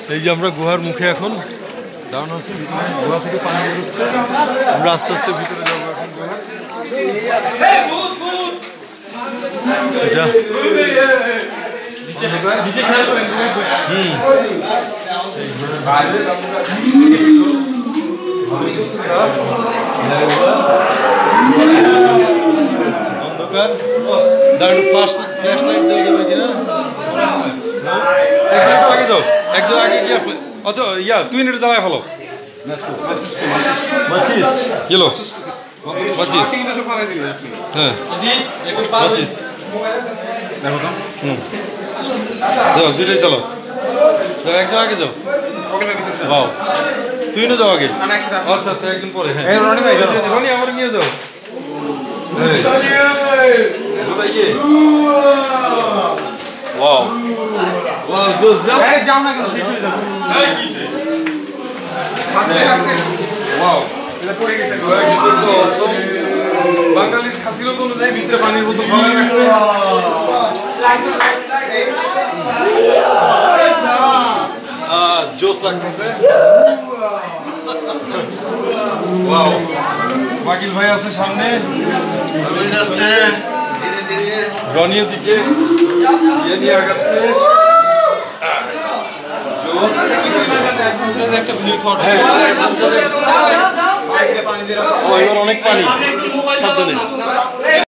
এই যে আমরা গুহার মুখে এখন দাঁড়ানো আছি, গুহা থেকে পানি বেরোচ্ছে, আমরা আস্তে আস্তে ভিতরে যাবো এখন গুহার। এটা অন্ধকার, দাঁড়ানো ফ্ল্যাশ লাইট দেওয়া যাবে কিনা? একজন আগে যাও, একজন আগে গিয়ে আচ্ছা ইয়া তুই নেটে জ্বালায় ফেলো। মাচিস গেলো, মাচিস হ্যাঁ মাচিস দেখো তো, যাও দুইটাই চালো, যাও একজন আগে যাও। বাও তুই না যাও আগে, আচ্ছা আচ্ছা একদিন পরে। হ্যাঁ রনি আমার নিয়ে যাও। Wow. Wow, just jump. Hey, jump na kino. Hey, kise. Wow. Ita pore gese. Gise to awesome. Bangali khasilo to অনুযায়ী ভিতরে পানির বোতল খাওয়া রাখছে। জোস লাগতেছে। Wow. বাকিল ভাই আছে সামনে। চলে যাচ্ছে। রনির দিকে নিয়ে আগাচ্ছে। এবার অনেক পানি, সাবধানে।